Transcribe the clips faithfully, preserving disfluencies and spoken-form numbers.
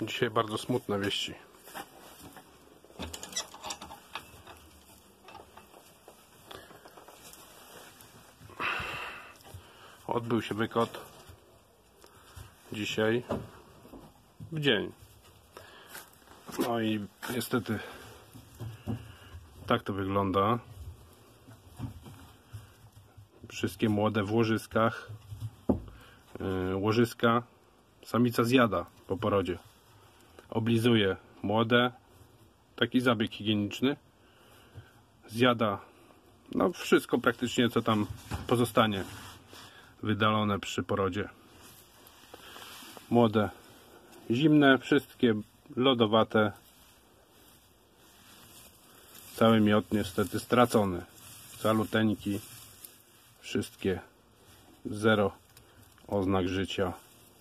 Dzisiaj bardzo smutne wieści. Odbył się wykot dzisiaj w dzień. No i niestety tak to wygląda. Wszystkie młode w łożyskach. Yy, łożyska samica zjada po porodzie. Oblizuje młode. Taki zabieg higieniczny. Zjada no wszystko praktycznie, co tam pozostanie wydalone przy porodzie. Młode zimne, wszystkie lodowate. Cały miod niestety stracony. Caluteńki. Wszystkie zero oznak życia.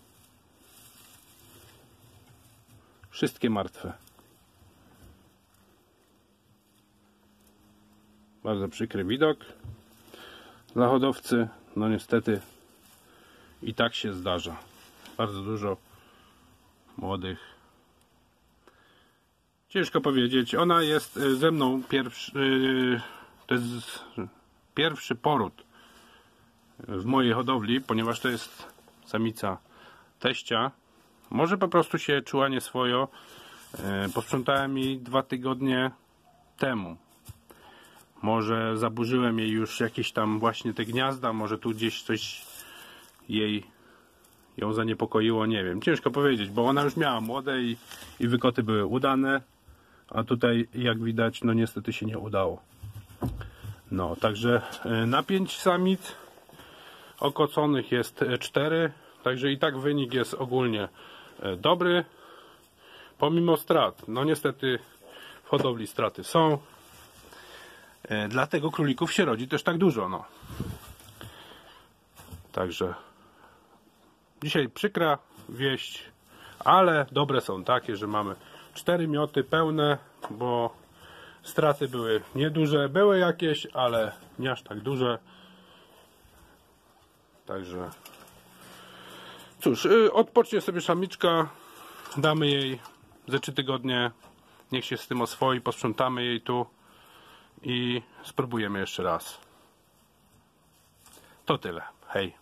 Wszystkie martwe. Bardzo przykry widok dla hodowcy. No niestety i tak się zdarza. Bardzo dużo młodych. Ciężko powiedzieć. Ona jest ze mną pierwszy. To jest pierwszy poród w mojej hodowli, ponieważ to jest samica teścia. Może po prostu się czuła nieswojo. Posprzątałem jej dwa tygodnie temu. Może zaburzyłem jej już jakieś tam właśnie te gniazda, może tu gdzieś coś jej ją zaniepokoiło, nie wiem. Ciężko powiedzieć, bo ona już miała młode i, i wykoty były udane, a tutaj jak widać, no niestety się nie udało. No, także na pięć samic okoconych jest cztery, także i tak wynik jest ogólnie dobry, pomimo strat. No niestety w hodowli straty są. Dlatego królików się rodzi też tak dużo. No. Także dzisiaj przykra wieść, ale dobre są takie, że mamy cztery mioty pełne, bo straty były nieduże, były jakieś, ale nie aż tak duże. Także cóż, odpocznie sobie samiczka, damy jej ze trzy tygodnie, niech się z tym oswoi, posprzątamy jej tu i spróbujemy jeszcze raz. To tyle. Hej.